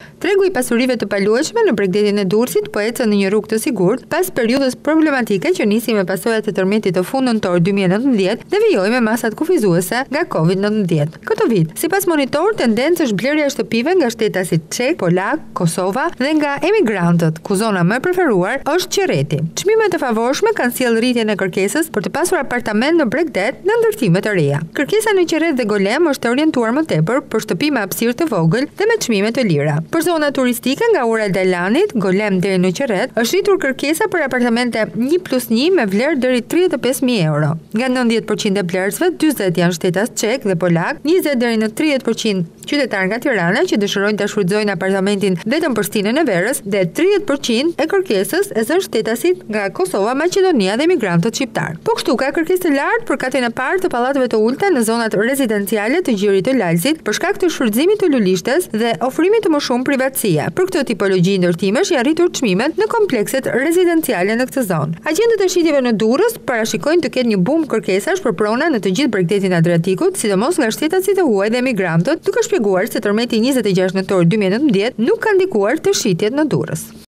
Tregu i pasurive të paluajshme në Bregdetin e Durrësit po ecën në një rrugë të sigurt pas periudhës problematike që nisi me pasojat e tërmetit të fund nëntor 2019 dhe vijoi me masat kufizuese nga COVID-19. Këtë vit, sipas monitor, tendencë është blerja e shtëpive nga shtetasit çek, polak, Kosova dhe nga emigrantët, ku zona më e preferuar është Qerreti. Çmimet e favorshme kanë sjellë rritjen e kërkesës për të pasur apartament në Bregdet në ndërtime të reja. Kërkesa në Qerret dhe Golem është orientuar më tepër për shtëpi me hapësirë të vogël dhe me çmime të lira. Për zona turistike nga ura e Dalanit, Golem deri në Qerret, është rritur kërkesa për apartamente 1+1 me vlerë deri 35.000 euro. Nga 90% e blerësve, 40 janë shtetas çek dhe polak, 20 deri në 30% qytetar nga Tirana që dëshirojnë ta shfrytëzojnë apartamentin vetëm për stinën e verës dhe 30% e kërkesës e zën shtetasit nga Kosova, Maqedonia dhe emigrantët shqiptar. Po kështu ka kërkesë të lartë për katin e parë të pallateve të ulta në zonat rezidenciale të Gjirit të Lalësit për shkak të shfrytëzimit të lulishtes dhe ofrimit të më shumë privatësie. Për këtë tipologji ndërtimesh janë rritur çmimet në komplekset rezidenciale në këtë zonë. Agjentët e shitjeve në Durrës parashikojnë të ketë një bum kërkesash për prona në të gjithë Bregdetin e Adriatikut, sidomos nga shtetasit e huaj dhe emigrantët, duke shpjeguar se tërmeti 26 nëntor 2019 nuk ka ndikuar të shitjet në Durrës.